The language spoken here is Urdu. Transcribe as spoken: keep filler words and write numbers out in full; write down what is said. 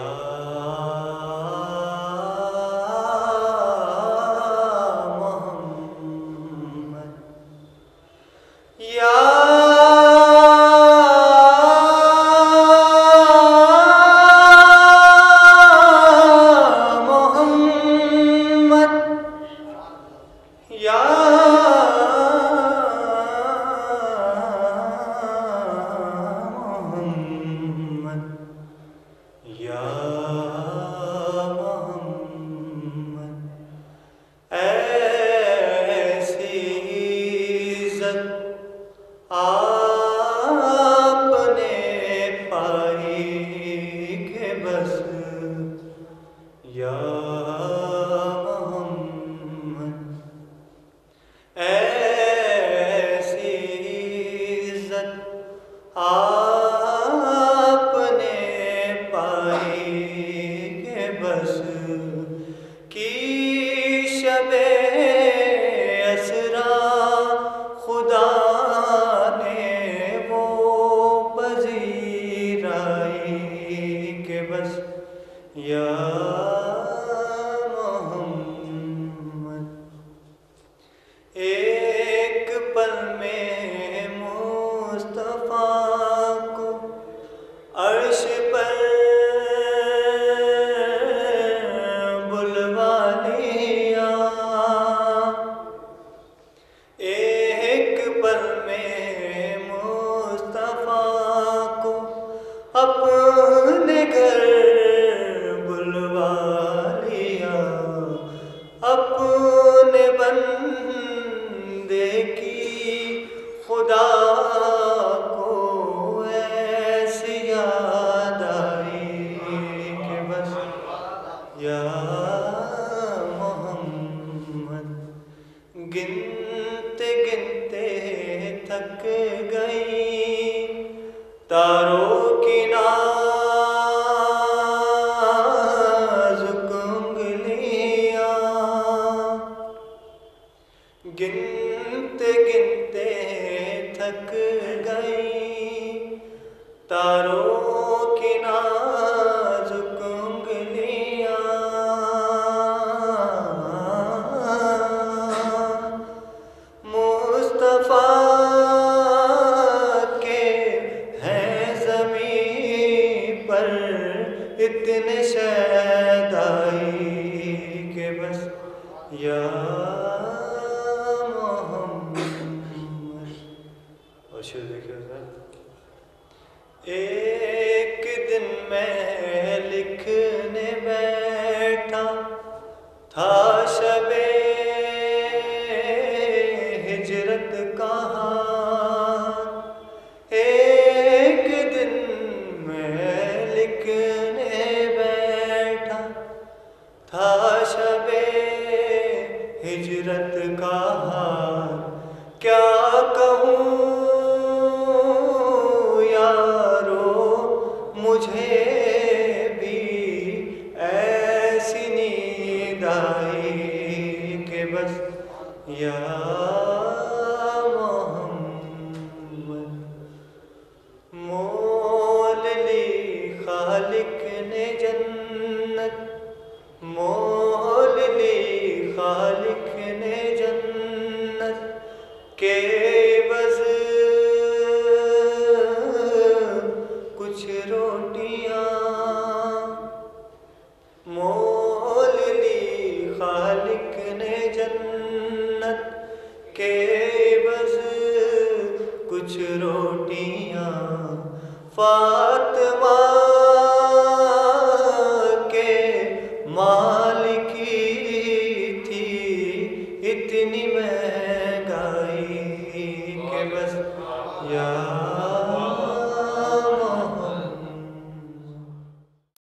محمد یا محمد یا یا محمد ایسی عزت آپ نے پائی کہ بس یا محمد ایسی عزت آپ نے بس کی شب اسرا خدا نے وہ پذیرائی کہ بس یا محمد ایک پل میں مصطفیٰ کو عرش پر اپنے گھر بلوا لیا اپنے بندے کی خدا کو ایسی یاد آئی کہ بس یا محمد گنتے گنتے تھک گئی تاروں کی نازک انگلیاں گنتے گنتے تھک گئی تاروں کی نازک انگلیاں مصطفیٰ اتنے شیدائی کہ بس یا محمد اور شروع دیکھئے حضرت ایک دن میں لکھنے بیٹھا تھا شب ہجرت کا ایک دن میں لکھنے تھا شب ہجرت کا حال کیا کہوں یارو مجھے بھی ایسی نیند آئی کہ بس یا محمد مول لی خالق نے جنت مول لی خالق نے جنت کے بس کچھ روٹیاں مول لی خالق نے جنت کے بس کچھ روٹیاں فاطمہ